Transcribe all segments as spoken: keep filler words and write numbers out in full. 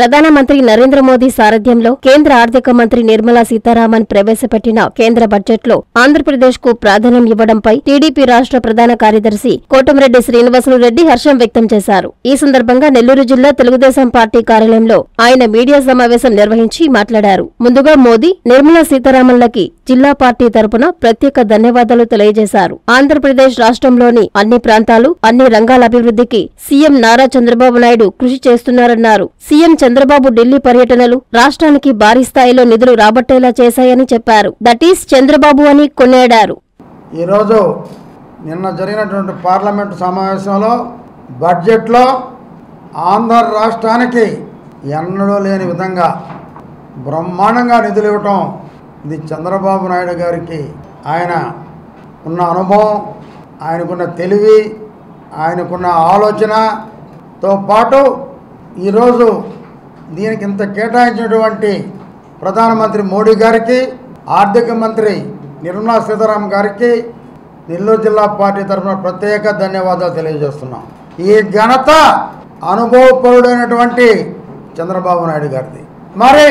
ప్రధానమంత్రి నరేంద్ర మోదీ సారథ్యంలో కేంద్ర ఆర్థిక మంత్రి నిర్మలా సీతారామన్ ప్రవేశపెట్టిన కేంద్ర బడ్జెట్లో ఆంధ్రప్రదేశ్ కు ప్రాధాన్యం ఇవ్వడంపై టీడీపీ రాష్ట్ర ప్రధాన కార్యదర్శి కోటమిరెడ్డి శ్రీనివాసులు రెడ్డి హర్షం వ్యక్తం చేశారు. ఈ సందర్భంగా నెల్లూరు జిల్లా తెలుగుదేశం పార్టీ కార్యాలయంలో ఆయన మీడియా సమావేశం నిర్వహించి మాట్లాడారు. ముందుగా మోదీ, నిర్మలా సీతారామన్లకి జిల్లా పార్టీ తరపున ప్రత్యేక ధన్యవాదాలు తెలియజేశారు. ఆంధ్రప్రదేశ్ రాష్ట్రంలోని అన్ని ప్రాంతాలు, అన్ని రంగాల అభివృద్ధికి సీఎం నారా చంద్రబాబు నాయుడు కృషి చేస్తున్నారన్నారు. సీఎం చంద్రబాబు ఢిల్లీ పర్యటనలు రాష్ట్రానికి భారీ స్థాయిలో నిధులు రాబట్టేలా చేశాయని చెప్పారు. దట్ ఈస్ చంద్రబాబు అని కొనియాడారు. ఈరోజు నిన్న జరిగినటువంటి పార్లమెంటు సమావేశంలో బడ్జెట్లో ఆంధ్ర రాష్ట్రానికి ఎన్నడూ లేని విధంగా బ్రహ్మాండంగా నిధులు ఇవ్వటం ఇది చంద్రబాబు నాయుడు గారికి ఆయన ఉన్న అనుభవం, ఆయనకున్న తెలివి, ఆయనకున్న ఆలోచనతో పాటు ఈరోజు దీనికి ఇంత కేటాయించినటువంటి ప్రధానమంత్రి మోడీ గారికి, ఆర్థిక మంత్రి నిర్మలా సీతారామన్ గారికి నెల్లూరు జిల్లా పార్టీ తరఫున ప్రత్యేక ధన్యవాదాలు తెలియజేస్తున్నాం. ఈ ఘనత అనుభవపరుడైనటువంటి చంద్రబాబు నాయుడు గారిది. మరి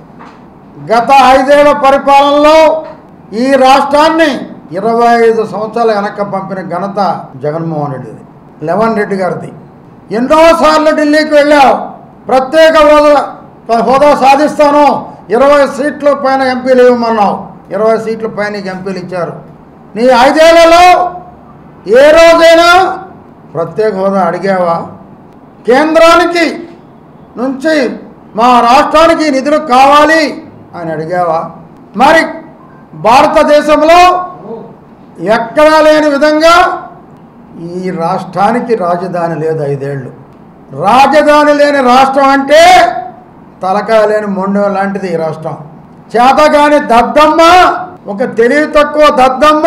గత ఐదేళ్ల పరిపాలనలో ఈ రాష్ట్రాన్ని ఇరవై ఐదు సంవత్సరాల వెనక పంపిన ఘనత జగన్మోహన్ రెడ్డిది, లెవన్ రెడ్డి గారిది. ఎన్నోసార్లు ఢిల్లీకి వెళ్ళావు, ప్రత్యేక హోదా హోదా సాధిస్తాను, ఇరవై సీట్ల పైన ఎంపీలు ఇవ్వమన్నావు, ఇరవై సీట్ల పైన నీకు ఎంపీలు ఇచ్చారు. నీ ఐదేళ్లలో ఏ రోజైనా ప్రత్యేక హోదా అడిగావా? కేంద్రానికి నుంచి మా రాష్ట్రానికి నిధులు కావాలి అని అడిగావా? మరి భారతదేశంలో ఎక్కడా లేని విధంగా ఈ రాష్ట్రానికి రాజధాని లేదు. ఐదేళ్లు రాజధాని లేని రాష్ట్రం అంటే తలకాయ లేని మొండె లాంటిది ఈ రాష్ట్రం. చేతగాని దద్దమ్మ, ఒక తెలివి తక్కువ దద్దమ్మ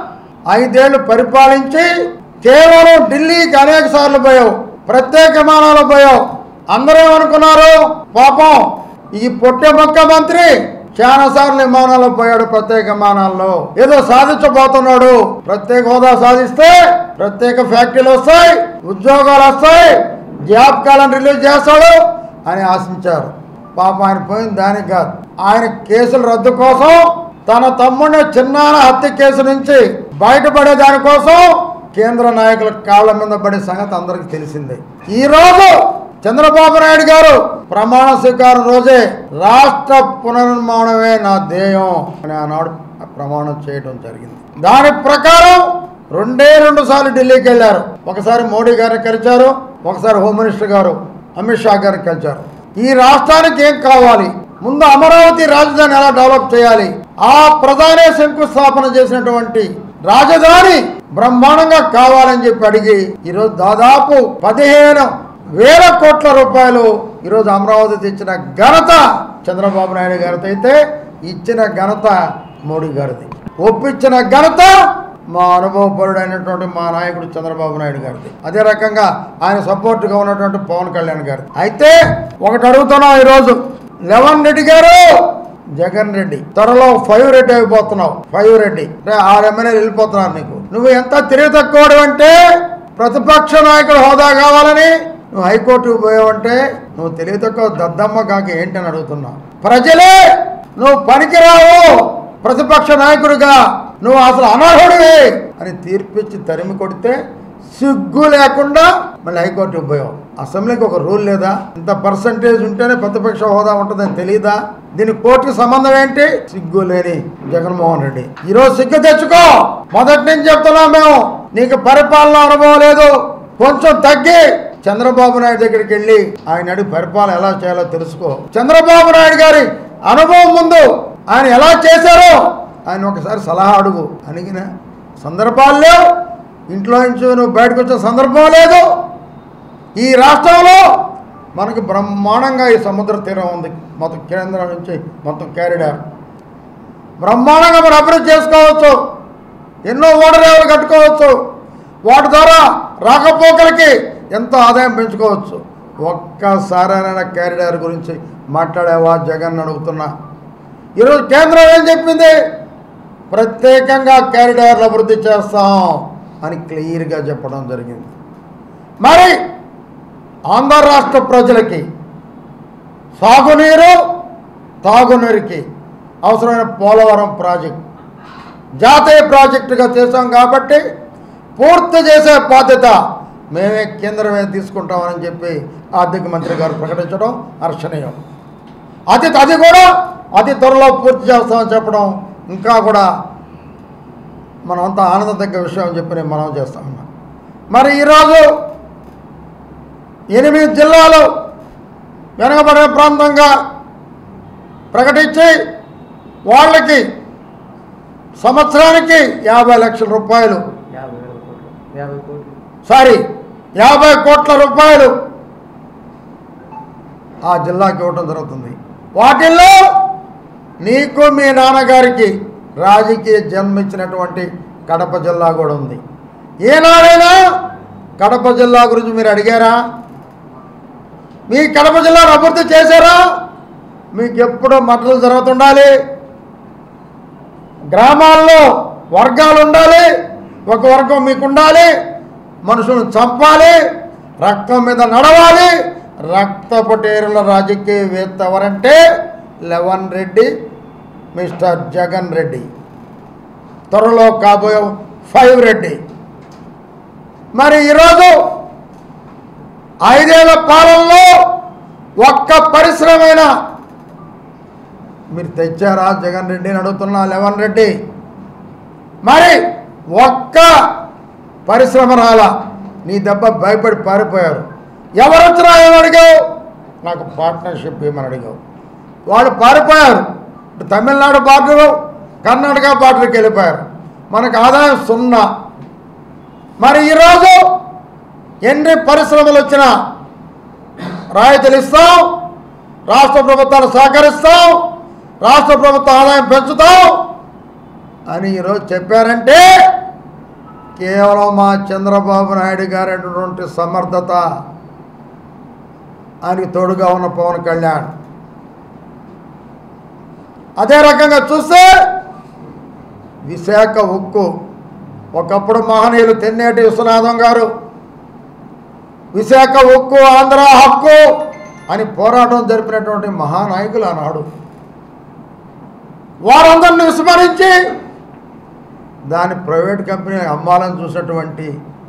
ఐదేళ్లు పరిపాలించి కేవలం ఢిల్లీకి అనేక సార్లు పోయావు, ప్రత్యేక విమానాలు పోయావు. అందరూ ఏమనుకున్నారు, పాపం ఈ పొట్టె మొక్క మంత్రి చాలా సార్లు విమానాల్లో పోయాడు, ప్రత్యేక విమానాల్లో ఏదో సాధించబోతున్నాడు. ప్రత్యేక హోదా సాధిస్తే ప్రత్యేక ఫ్యాక్టరీలు వస్తాయి, ఉద్యోగాలు వస్తాయి, జాబ్ కాలం రిలీజ్ చేస్తాడు అని ఆశించారు. పాపం ఆయన పోయింది దానికి కాదు, ఆయన కేసుల రద్దు కోసం, తన తమ్ముడిని చిన్నాన హత్య కేసు నుంచి బయటపడే దానికోసం కేంద్ర నాయకుల కాళ్ల మీద పడే సంగతి అందరికీ తెలిసిందే. ఈరోజు చంద్రబాబు నాయుడు గారు ప్రమాణ స్వీకారం రోజే రాష్ట్ర పునర్నిర్మాణమే నా ధ్యేయం అని ఆనాడు ప్రమాణం చేయడం జరిగింది. దాని ప్రకారం రెండే రెండు సార్లు ఢిల్లీకి వెళ్ళారు. ఒకసారి మోడీ గారిని కలిశారు, ఒకసారి హోమ్ మినిస్టర్ గారు అమిత్ షా గారిని కలిశారు. ఈ రాష్ట్రానికి ఏం కావాలి, ముందు అమరావతి రాజధాని ఎలా డెవలప్ చేయాలి, ఆ ప్రధానే శంకుస్థాపన చేసినటువంటి రాజధాని బ్రహ్మాండంగా కావాలని చెప్పి అడిగి ఈరోజు దాదాపు పదిహేను వేల కోట్ల రూపాయలు ఈరోజు అమరావతి తెచ్చిన ఘనత చంద్రబాబు నాయుడు గారితో అయితే, ఇచ్చిన ఘనత మోడీ గారిది, ఒప్పించిన ఘనత మా అనుభవపరుడైనటువంటి మా నాయకుడు చంద్రబాబు నాయుడు గారిది. అదే రకంగా ఆయన సపోర్ట్గా ఉన్నటువంటి పవన్ కళ్యాణ్ గారిది. అయితే ఒకటి అడుగుతున్నాం, ఈరోజు లెవన్ రెడ్డి గారు, జగన్ రెడ్డి, త్వరలో ఫైవ్ రెడ్డి అయిపోతున్నావు. ఫైవ్ రెడ్డి ఆరు ఎమ్మెల్యేలు వెళ్ళిపోతున్నారు. నీకు నువ్వు ఎంత తిరిగి తక్కువడు అంటే ప్రతిపక్ష నాయకుడు హోదా కావాలని నువ్వు హైకోర్టుకు పోయావంటే నువ్వు తెలివి తక్కువ దద్దమ్మ కాక ఏంటని అడుగుతున్నావు. ప్రజలే నువ్వు పనికిరావు, ప్రతిపక్ష నాయకుడిగా నువ్వు అసలు అనర్హుడివి అని తీర్పిచ్చి తరిమి కొడితే సిగ్గు లేకుండా మళ్ళీ హైకోర్టుకు పోయావు. అసెంబ్లీకి ఒక రూల్ లేదా? ఇంత పర్సంటేజ్ ఉంటేనే ప్రతిపక్ష హోదా ఉంటుందని తెలియదా? దీనికి కోర్టుకి సంబంధం ఏంటి? సిగ్గు లేని జగన్మోహన్ రెడ్డి, ఈరోజు సిగ్గు తెచ్చుకో. మొదటి నుంచి చెప్తున్నాం మేము, నీకు పరిపాలన అనుభవం లేదు, కొంచెం తగ్గి చంద్రబాబు నాయుడు దగ్గరికి వెళ్ళి ఆయన అడిగి పరిపాలన ఎలా చేయాలో తెలుసుకో. చంద్రబాబు నాయుడు గారి అనుభవం ముందు ఆయన ఎలా చేశారో ఆయన ఒకసారి సలహా అడుగు. అడిగిన సందర్భాలు లేవు, ఇంట్లో నుంచి నువ్వు బయటకు వచ్చిన సందర్భం లేదు. ఈ రాష్ట్రంలో మనకి బ్రహ్మాండంగా ఈ సముద్ర తీరం ఉంది, మొత్తం కేంద్రం నుంచి మొత్తం క్యారిడార్ బ్రహ్మాండంగా మనం అభివృద్ధి చేసుకోవచ్చు, ఎన్నో ఓడరేవులు కట్టుకోవచ్చు, వాటి ద్వారా రాకపోకలకి ఎంతో ఆదాయం పెంచుకోవచ్చు. ఒక్కసారైనా క్యారిడార్ గురించి మాట్లాడేవా జగన్ అడుగుతున్నా. ఈరోజు కేంద్రం ఏం చెప్పింది, ప్రత్యేకంగా క్యారిడార్లు అభివృద్ధి చేస్తాం అని క్లియర్గా చెప్పడం జరిగింది. మరి ఆంధ్ర రాష్ట్ర ప్రజలకి సాగునీరు తాగునీరుకి అవసరమైన పోలవరం ప్రాజెక్ట్ జాతీయ ప్రాజెక్టుగా చేశాం కాబట్టి పూర్తి చేసే బాధ్యత మేమే కేంద్రమే తీసుకుంటామని చెప్పి ఆర్థిక మంత్రి గారు ప్రకటించడం హర్షణీయం. అది అది కూడా అతి త్వరలో పూర్తి చేస్తామని చెప్పడం ఇంకా కూడా మనం అంతా ఆనందదగ్గ విషయం అని చెప్పి నేను మనం చేస్తా ఉన్నాం. మరి ఈరోజు ఎనిమిది జిల్లాలు వెనుకబడిన ప్రాంతంగా ప్రకటించి వాళ్ళకి సంవత్సరానికి యాభై లక్షల రూపాయలు సారీ యాభై కోట్ల రూపాయలు ఆ జిల్లాకి ఇవ్వటం జరుగుతుంది. వాటిల్లో నీకు మీ నాన్నగారికి రాజకీయ జన్మించినటువంటి కడప జిల్లా కూడా ఉంది. ఏనాడైనా కడప జిల్లా గురించి మీరు అడిగారా? మీ కడప జిల్లాను అభివృద్ధి చేశారా? మీకు ఎప్పుడూ మద్దతు జరుగుతుండాలి. గ్రామాల్లో వర్గాలు ఉండాలి. ఒక వర్గం మీకు ఉండాలి. మనుషులను చంపాలి, రక్తం మీద నడవాలి. రక్తపటేరుల రాజకీయవేత్త ఎవరంటే లెవన్ రెడ్డి, మిస్టర్ జగన్ రెడ్డి, త్వరలో కాబోయే ఫైవ్ రెడ్డి. మరి ఈరోజు ఐదేళ్ల పాలనలో ఒక్క పరిశ్రమైన మీరు తెచ్చారా జగన్ రెడ్డిని అడుగుతున్నా. లెవన్ రెడ్డి మరి ఒక్క పరిశ్రమ రాలా. నీ దెబ్బ భయపడి పారిపోయారు. ఎవరు వచ్చినా ఏమని అడిగావు? నాకు పార్ట్నర్షిప్ ఏమని అడిగావు. వాళ్ళు పారిపోయారు. తమిళనాడు బార్డరు, కర్ణాటక బార్డర్కి వెళ్ళిపోయారు. మనకు ఆదాయం సున్నా. మరి ఈరోజు ఎన్ని పరిశ్రమలు వచ్చినా రాయితీలు ఇస్తాం, రాష్ట్ర ప్రభుత్వాలు సహకరిస్తాం, రాష్ట్ర ప్రభుత్వ ఆదాయం పెంచుతాం అని ఈరోజు చెప్పారంటే కేవలం మా చంద్రబాబు నాయుడు గారి అటువంటి సమర్థత, ఆయనకి తోడుగా ఉన్న పవన్ కళ్యాణ్. అదే రకంగా చూస్తే విశాఖ ఉక్కు ఒకప్పుడు మహనీయులు తెన్నేటి విశ్వనాథం గారు విశాఖ ఉక్కు ఆంధ్ర హక్కు అని పోరాటం జరిపినటువంటి మహానాయకులు ఆనాడు. వారందరిని విస్మరించి దాని ప్రైవేట్ కంపెనీ అమ్మాలని చూసినటువంటి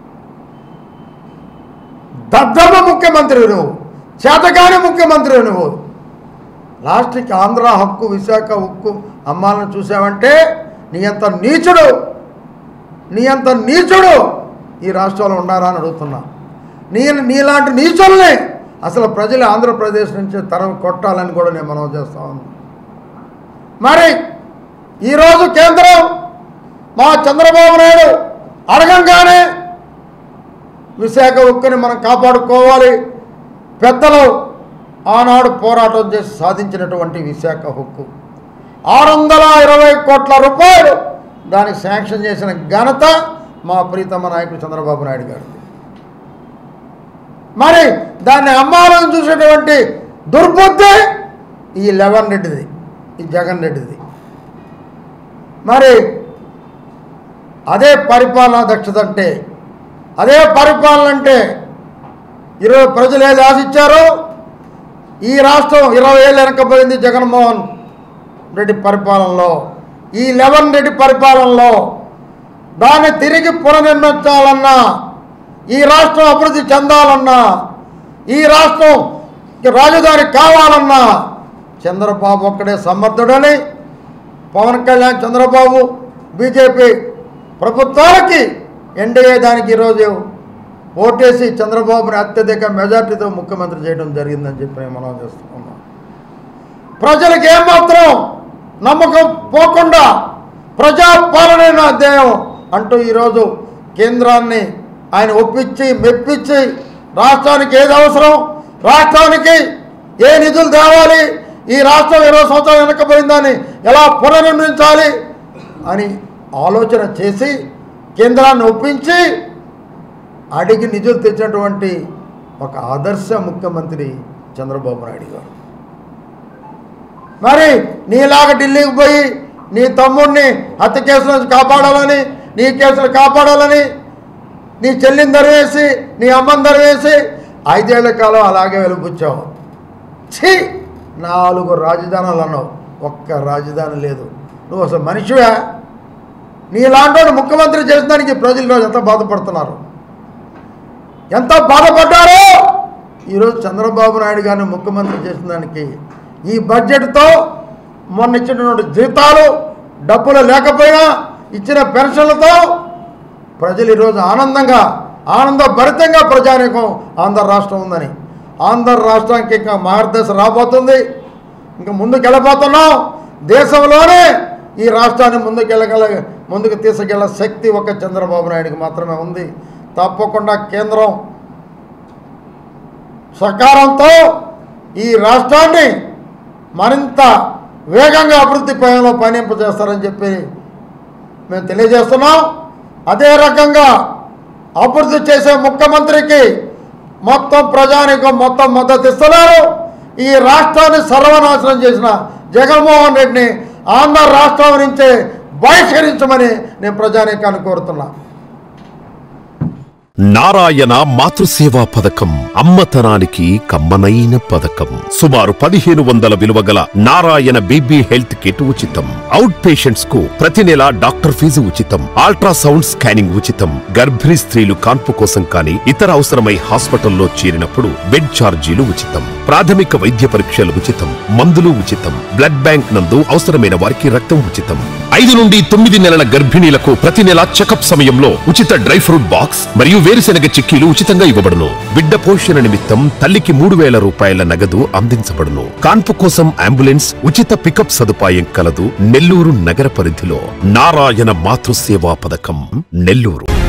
దద్దమ్మ ముఖ్యమంత్రి నువ్వు, చేతగాని ముఖ్యమంత్రి నువ్వు. లాస్ట్కి ఆంధ్ర హక్కు విశాఖ ఉక్కు అమ్మాలని చూసావంటే నీ అంత నీచుడు నీ అంత నీచుడు ఈ రాష్ట్రంలో ఉన్నారా అని అడుగుతున్నా. నీ నీలాంటి నీచుల్ని అసలు ప్రజలు ఆంధ్రప్రదేశ్ నుంచి తరం కొట్టాలని కూడా నేను మనం చేస్తా ఉన్నాను. మరి ఈరోజు కేంద్రం మా చంద్రబాబు నాయుడు అడగంగానే విశాఖ ఉక్కుని మనం కాపాడుకోవాలి. పెద్దలు ఆనాడు పోరాటం చేసి సాధించినటువంటి విశాఖ ఉక్కు ఆరు వందల ఇరవై కోట్ల రూపాయలు దానికి శాంక్షన్ చేసిన ఘనత మా ప్రీతమ నాయకుడు చంద్రబాబు నాయుడు గారు. మరి దాన్ని అమ్మాలని చూసేటువంటి దుర్బుద్ధి ఈ లెవన్ రెడ్డిది, ఈ జగన్ రెడ్డిది. మరి అదే పరిపాలనా దక్షత అంటే, అదే పరిపాలన అంటే ఈరోజు ప్రజలు ఏది ఆశించారో ఈ రాష్ట్రం ఇరవై ఏళ్ళు వెనకపోయింది జగన్మోహన్ రెడ్డి పరిపాలనలో. ఈ లెవన్ రెడ్డి పరిపాలనలో దాన్ని తిరిగి పునర్నిర్మించాలన్నా, ఈ రాష్ట్రం అభివృద్ధి చెందాలన్నా, ఈ రాష్ట్రం రాజధాని కావాలన్నా చంద్రబాబు ఒక్కడే సమర్థుడని పవన్ కళ్యాణ్, చంద్రబాబు, బీజేపీ ప్రభుత్వాలకి ఎన్డీఏ దానికి ఈరోజు ఓటేసి చంద్రబాబుని అత్యధిక మెజార్టీతో ముఖ్యమంత్రి చేయడం జరిగిందని చెప్పి నేను మనం చేస్తున్నాం. ప్రజలకు ఏమాత్రం నమ్మకం పోకుండా ప్రజాపాలనే నా ధ్యేయం అంటూ ఈరోజు కేంద్రాన్ని ఆయన ఒప్పించి మెప్పించి రాష్ట్రానికి ఏది అవసరం, రాష్ట్రానికి ఏ నిధులు తేవాలి, ఈ రాష్ట్రం ఇరవై సంవత్సరాలు వెనకపోయిందని ఎలా పునర్నిర్మించాలి అని ఆలోచన చేసి కేంద్రాన్ని ఒప్పించి అడిగి నిధులు తెచ్చినటువంటి ఒక ఆదర్శ ముఖ్యమంత్రి చంద్రబాబు నాయుడు గారు. మరి నీలాగా ఢిల్లీకి పోయి నీ తమ్ముడిని హత్య కేసుల నుంచి కాపాడాలని, నీ కేసులు కాపాడాలని నీ చెల్లిని దరివేసి, నీ అమ్మని దరివేసి ఐదేళ్ల కాలం అలాగే వెలుపుచ్చావు. ఛీ, నాలుగు రాజధానులు అన్నావు, ఒక్క రాజధాని లేదు. నువ్వు అసలు మనిషివే? నీలాంటి వాడు ముఖ్యమంత్రి చేసిన దానికి ప్రజలు ఈరోజు ఎంత బాధపడుతున్నారు, ఎంత బాధపడ్డారో. ఈరోజు చంద్రబాబు నాయుడు గారిని ముఖ్యమంత్రి చేసిన దానికి ఈ బడ్జెట్తో మొన్న ఇచ్చినటువంటి జీతాలు డబ్బులు లేకపోయినా ఇచ్చిన పెన్షన్లతో ప్రజలు ఈరోజు ఆనందంగా ఆనందభరితంగా ప్రజానీకం ఆంధ్ర రాష్ట్రం ఉందని. ఆంధ్ర రాష్ట్రానికి ఇంకా మార్గదర్శ రాబోతుంది. ఇంకా ముందుకు వెళ్ళబోతున్నాం. దేశంలోనే ఈ రాష్ట్రాన్ని ముందుకెళ్ళగల ముందుకు తీసుకెళ్లే శక్తి ఒక చంద్రబాబు నాయుడికి మాత్రమే ఉంది. తప్పకుండా కేంద్రం సహకారంతో ఈ రాష్ట్రాన్ని మరింత వేగంగా అభివృద్ధి పయంలో పయనింపజేస్తారని చెప్పి మేము తెలియజేస్తున్నాం. అదే రకంగా అభివృద్ధి చేసే ముఖ్యమంత్రికి మొత్తం ప్రజానీకం మొత్తం మద్దతు ఇస్తున్నారు. ఈ రాష్ట్రాన్ని సర్వనాశనం చేసిన జగన్మోహన్ రెడ్డిని ఆంధ్ర రాష్ట్రం నుంచే బహిష్కరించమని నేను ప్రజానీకాన్ని కోరుతున్నా. నారాయణ మాతృసేవా పథకం అమ్మతనానికి కమ్మనైన పథకం. సుమారు పదిహేను వందల విలువ గల నారాయణ బేబీ హెల్త్ కిట్ ఉచితం. అవుట్ పేషెంట్స్ కు ప్రతి నెల డాక్టర్ ఫీజు ఉచితం. అల్ట్రాసౌండ్ స్కానింగ్ ఉచితం. గర్భిణీ స్త్రీలు కాన్పు కోసం కానీ ఇతర అవసరమై హాస్పిటల్లో చేరినప్పుడు బెడ్ ఛార్జీలు ఉచితం. ప్రాథమిక వైద్య పరీక్షలు ఉచితం. మందులు ఉచితం. బ్లడ్ బ్యాంక్ నందు అవసరమైన వారికి రక్తం ఉచితం. ఐదు నుండి తొమ్మిది నెలల గర్భిణీలకు ప్రతి నెల చెకప్ సమయంలో ఉచిత డ్రై ఫ్రూట్ బాక్స్ మరియు వేరుశెనగ చిక్కీలు ఉచితంగా ఇవ్వబడును. బిడ్డ పోషణ నిమిత్తం తల్లికి మూడు వేల రూపాయల నగదు అందించబడును. కాన్పు కోసం అంబులెన్స్ ఉచిత పికప్ సదుపాయం కలదు. నెల్లూరు నగర పరిధిలో నారాయణ మాతృసేవా పథకం, నెల్లూరు.